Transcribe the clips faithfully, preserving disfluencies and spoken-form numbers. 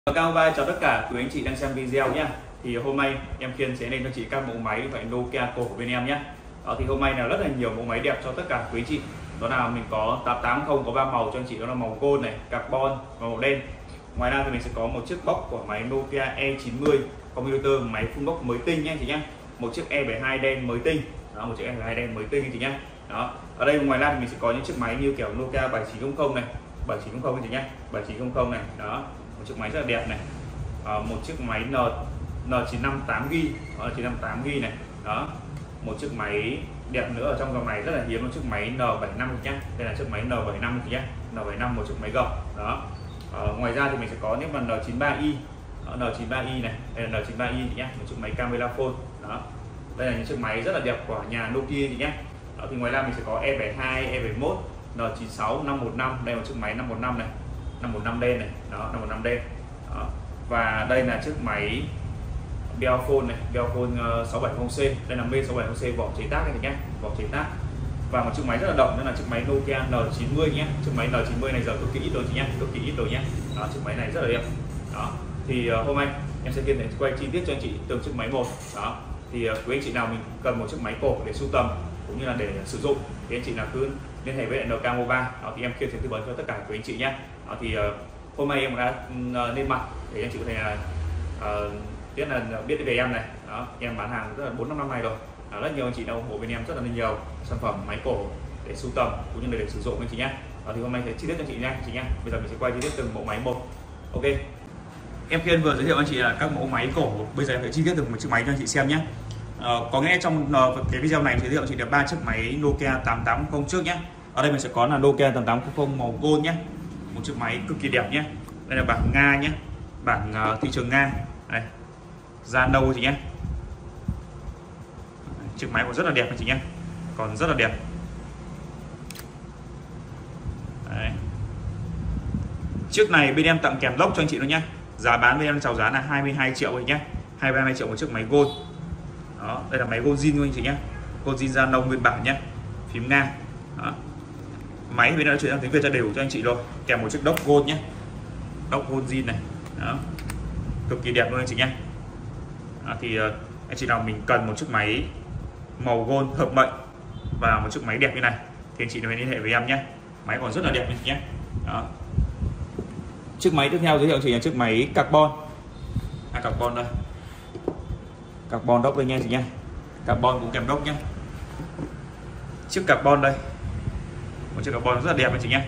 Cao vai chào tất cả quý anh chị đang xem video nhé. Thì hôm nay em Kiên sẽ lên cho chị các mẫu máy vậy Nokia cổ của bên em nhé. Đó thì hôm nay là rất là nhiều mẫu máy đẹp cho tất cả quý anh chị. Đó là mình có tám tám không có ba màu cho anh chị, đó là màu gold này, carbon và màu đen. Ngoài ra thì mình sẽ có một chiếc box của máy Nokia E chín mươi computer, máy full box mới tinh nhé anh chị nhé. Một chiếc E bảy hai đen mới tinh. Đó, một chiếc E bảy hai đen mới tinh anh chị nhé. Đó. Ở đây ngoài ra thì mình sẽ có những chiếc máy như kiểu Nokia bảy chín không không này, bảy chín không không anh chị nhé, bảy chín không không này. Đó. Một chiếc máy rất là đẹp này, à, một chiếc máy N N chín năm tám gi bi, đó là chín năm tám gi bi này. Đó, một chiếc máy đẹp nữa ở trong dòng này rất là hiếm, một chiếc máy N bảy năm nhé. Đây là chiếc máy N bảy năm nhé, N bảy năm, một chiếc máy gập. Đó, à, ngoài ra thì mình sẽ có những phần N chín ba i, N chín ba i này, đây là N chín ba i nhé, một chiếc máy camera phone. Đó, đây là những chiếc máy rất là đẹp của nhà Nokia nhé. Đó, thì ngoài ra mình sẽ có E bảy hai, E bảy mốt, N chín sáu, năm một năm, đây là một chiếc máy năm một năm này, năm một năm đen này. Đó, năm một năm đen. Đó. Và đây là chiếc máy Bellphone này, Bellphone sáu bảy không C, đây là M sáu bảy không C vỏ chế tác này nhé, vỏ chế tác. Và một chiếc máy rất là động, đó là chiếc máy Nokia N chín mươi nhé. Chiếc máy N chín mươi này giờ cực kỳ ít rồi chị nhé, cực kỳ ít rồi nhé. Đó, chiếc máy này rất là đẹp. Đó, thì uh, hôm nay em sẽ Kiên để quay chi tiết cho anh chị từng chiếc máy một. Đó, thì uh, quý anh chị nào mình cần một chiếc máy cổ để sưu tầm cũng như là để sử dụng thì anh chị nào cứ liên hệ với en ca Mobile. Đó, thì em Kiên sẽ tư vấn cho tất cả quý anh chị nhé. Đó, thì uh, hôm nay em đã uh, lên mặt để anh chị có thể là uh, biết là biết về em này. Đó, em bán hàng rất là bốn năm năm nay rồi. Đó, rất nhiều anh chị đã ủng hộ bên em rất là nhiều sản phẩm máy cổ để sưu tầm cũng như là để sử dụng anh chị nhé. Đó, thì hôm nay sẽ chi tiết cho chị nhé, chị nhé. Bây giờ mình sẽ quay chi tiết từng mẫu máy một. Ok. Em Kiên vừa giới thiệu anh chị là các mẫu máy cổ, bây giờ em sẽ chi tiết từng một chiếc máy cho anh chị xem nhé. Uh, có nghe trong uh, cái video này giới thiệu chị được ba chiếc máy Nokia tám tám không trước nhé. Ở đây mình sẽ có là Nokia tám tám không không màu gold nhé, một chiếc máy cực kỳ đẹp nhé. Đây là bản Nga nhé, bản uh, thị trường Nga đây, da nâu chị nhé. Chiếc máy còn rất là đẹp anh chị nhé, còn rất là đẹp. Đấy. Chiếc này bên em tặng kèm lốc cho anh chị luôn nhé. Giá bán bên em chào giá là hai mươi hai triệu rồi nhé, hai mươi hai triệu một chiếc máy gold. Đó, đây là máy gold zin luôn anh chị nhé, gold zin da nâu nguyên bản nhé, phím Nga. Đó. Máy bên em đã chuyển sang tiếng Việt cho đều cho anh chị rồi, kèm một chiếc đốc gold nhé, đốc gold zin này. Đó, cực kỳ đẹp luôn anh chị nhé. Đó, thì uh, anh chị nào mình cần một chiếc máy màu gold hợp mệnh và một chiếc máy đẹp như này thì anh chị nên liên hệ với em nhé. Máy còn rất là đẹp anh chị nhé. Đó. Chiếc máy tiếp theo giới thiệu chị là chiếc máy carbon, à, carbon đây, carbon đốc đây nha chị nhé, carbon cũng kèm đốc nhé. Chiếc carbon đây, một chiếc carbon rất là đẹp anh chị nhé.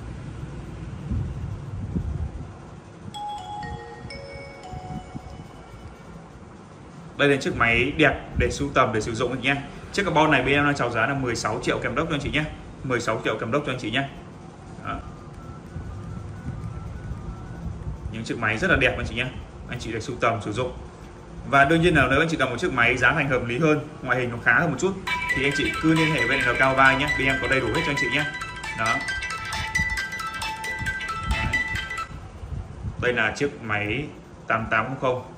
Đây là chiếc máy đẹp để sưu tầm để sử dụng anh chị nhé. Chiếc carbon này bên em đang chào giá là mười sáu triệu kèm đốc cho anh chị nhé, mười sáu triệu kèm đốc cho anh chị nhé. Đó. Những chiếc máy rất là đẹp anh chị nhé, anh chị để sưu tầm sử dụng. Và đương nhiên là nếu anh chị cần một chiếc máy giá thành hợp lý hơn, ngoại hình nó khá hơn một chút thì anh chị cứ liên hệ với en ca Mobile nhé, bên em có đầy đủ hết cho anh chị nhé. Đó. Đây là chiếc máy tám tám không không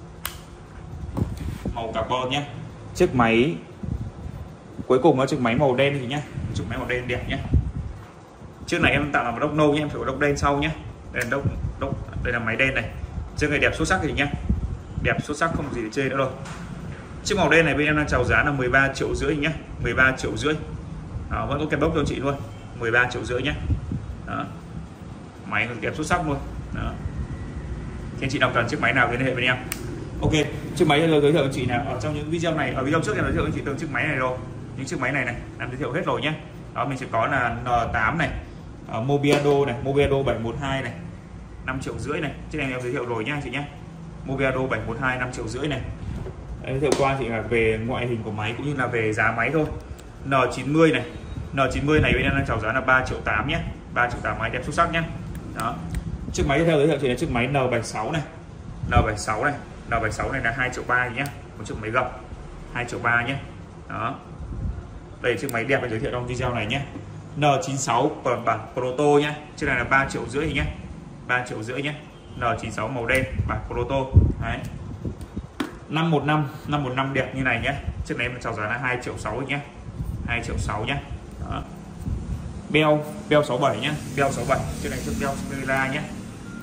màu carbon nhé. Chiếc máy cuối cùng là chiếc máy màu đen thì nhé, chiếc máy màu đen đẹp nhé. Chiếc này em tạo là một đốc nâu nhé, em phải có đốc đen sau nhé. Đây là đốc, đốc đây là máy đen này. Chiếc này đẹp xuất sắc thì nhé, đẹp xuất sắc không gì để chê nữa rồi. Chiếc màu đen này bên em đang chào giá là mười ba triệu rưỡi nhé, mười ba triệu rưỡi. Đó, vẫn có kèm đốc cho anh chị luôn, mười ba triệu rưỡi nhé. Đó. Máy còn đẹp xuất sắc luôn. Đó. Thì anh chị nào cần chiếc máy nào liên hệ với em. Ok, chiếc máy giới thiệu anh chị nào ở trong những video này, ở video trước em giới thiệu anh chị từng chiếc máy này rồi, những chiếc máy này này em giới thiệu hết rồi nhé. Đó, mình sẽ có là N tám này, uh, Mobiado này, Mobiado bảy một hai này, năm triệu rưỡi này, chiếc này em giới thiệu rồi nhé anh chị nhé. Mobiado bảy một hai năm triệu rưỡi này. Em giới thiệu qua chị là về ngoại hình của máy cũng như là về giá máy thôi. N chín mươi này, N chín mươi này bên em đang chào giá là ba triệu tám nhé, ba triệu tám, máy đẹp xuất sắc nhé. Đó. Chiếc máy tiếp theo giới thiệu chị là chiếc máy N bảy sáu này, N bảy sáu này, N bảy sáu này là hai triệu ba nhé, một chiếc máy gập hai triệu ba nhé. Đó. Đây là chiếc máy đẹp để giới thiệu trong video này nhé. N chín sáu bản Proto nhé, chiếc này là ba triệu rưỡi nhé, ba triệu rưỡi nhé. N chín sáu màu đen bản Proto. Đấy. năm một năm, năm một năm đẹp như này nhé. Chiếc này em chào giá là hai triệu sáu nhé, hai triệu sáu nhé. Đó. Bell, Bell sáu bảy nhé, Bell sáu bảy, chiếc này chiếc Bell Camera nhé.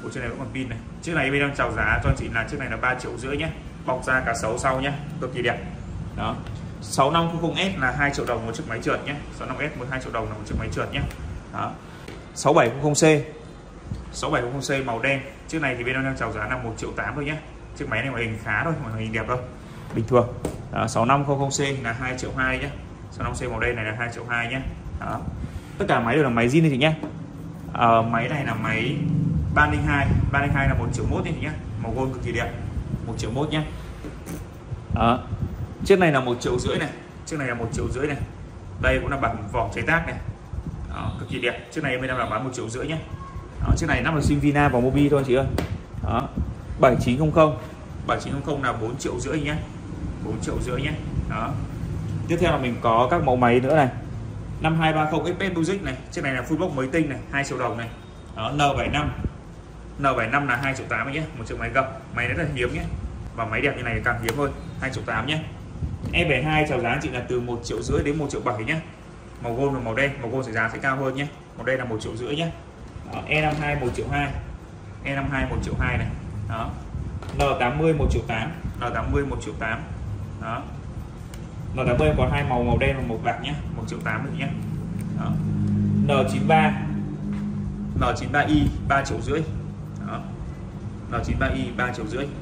Ủa, chiếc này vẫn còn pin này. Chiếc này bên đang chào giá cho anh chị là chiếc này là ba triệu rưỡi nhé, bọc da cá sấu sau nhé, cực kỳ đẹp. Đó, sáu năm không không S là hai triệu đồng một chiếc máy trượt nhé, sáu năm S mới hai triệu đồng là một chiếc máy trượt nhé. Đó, sáu bảy không không C, sáu bảy không không C màu đen, chiếc này thì bên đang chào giá là một triệu tám thôi nhé. Chiếc máy này ngoại hình khá thôi, ngoại hình đẹp thôi, bình thường. Đó, sáu năm không không C là hai triệu hai nhé, sáu năm C màu đen này là hai triệu hai nhé. Đó, tất cả máy đều là máy zin thì nhé. À, máy này là máy ba linh hai, ba linh hai là một triệu mốt nhé, màu gold cực kỳ đẹp, một triệu mốt nhé. Đó, chiếc này là một triệu rưỡi này, chiếc này là một triệu rưỡi này, đây cũng là bản vỏ chế tác này. Đó, cực kỳ đẹp, chiếc này bên em là bán một triệu rưỡi nhé. Đó, chiếc này nắp là sim Vina và Mobi thôi chị ơi. Đó, bảy chín không không, bảy chín không không là bốn triệu rưỡi nhé, bốn triệu rưỡi nhé. Đó, tiếp theo là mình có các mẫu máy nữa này, năm hai ba không Express Music này, chiếc này là full box mới tinh này, hai triệu đồng này. Đó, N bảy năm, N bảy năm là hai triệu tám nhé, một chiếc máy gập, máy rất là hiếm nhé, và máy đẹp như này càng hiếm hơn, hai triệu tám nhé. E bảy hai chào giá chị là từ một triệu rưỡi đến một triệu bảy nhé, màu gold và màu đen, màu gold sẽ giá sẽ cao hơn nhé, màu đen là một triệu rưỡi nhé. Đó, E năm hai một triệu hai, E năm hai một triệu hai này. Đó, N tám mươi một triệu tám, N tám mươi một triệu tám. Đó, N tám mươi có hai màu, màu đen và màu bạc nhé, một triệu tám được nhé. Đó, N chín ba, N chín ba i ba triệu rưỡi. Đó, N chín ba i ba triệu rưỡi.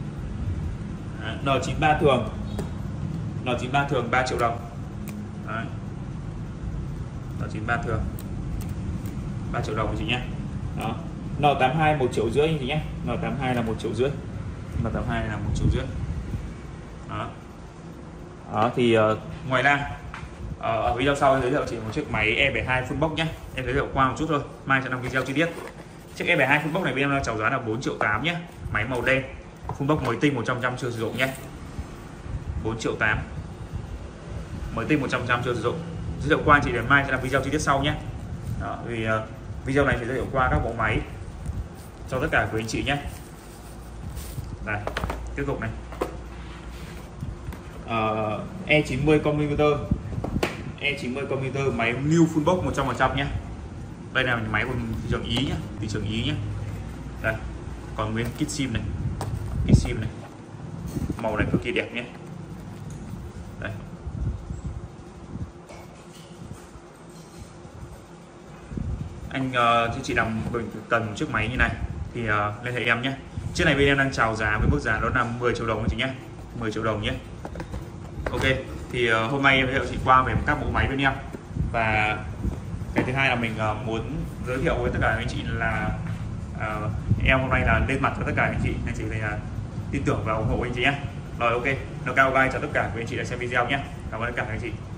Đó, N chín ba thường, N chín ba thường ba triệu đồng. Đấy, N chín ba thường ba triệu đồng chị nhé. Đó, N tám hai một triệu rưỡi chị nhé, N tám hai là một triệu rưỡi, N tám hai là một triệu rưỡi. Đó, đó thì uh, ngoài ra uh, ở video sau giới thiệu chị một chiếc máy E bảy hai full box nhé, em giới thiệu qua một chút thôi, mai sẽ làm video chi tiết. Chiếc E bảy hai full box này bên em đang chào giá là bốn triệu tám nhé, máy màu đen, full box mới tinh một trăm phần trăm chưa sử dụng nhé, bốn triệu tám, mới tinh một trăm phần trăm chưa sử dụng. Giới thiệu qua chị để mai sẽ làm video chi tiết sau nhé. Đó, vì uh, video này sẽ giới thiệu qua các mẫu máy cho tất cả quý anh chị nhé. Đây, tiếp tục này, uh, E chín mươi computer, E chín mươi computer máy new full box một trăm phần trăm nhé. Đây là máy của thị trường Ý nhé, thị trường Ý nhé. Đây, còn nguyên kit sim này, kit sim này, màu này cực kỳ đẹp nhé. Đây, anh uh, chị nào cần một chiếc máy như này thì uh, liên hệ em nhé. Chiếc này bên em đang chào giá với mức giá đó là mười triệu đồng chị nhé, mười triệu đồng nhé. Ok, thì uh, hôm nay em giới thiệu chị qua về các mẫu máy bên em, và cái thứ hai là mình uh, muốn giới thiệu với tất cả anh chị là uh, em hôm nay là lên mặt cho tất cả anh chị, anh chị là tin tưởng và ủng hộ anh chị nhé. Rồi ok, nó cao gai cho tất cả quý anh chị đã xem video nhé. Cảm ơn tất cả anh chị.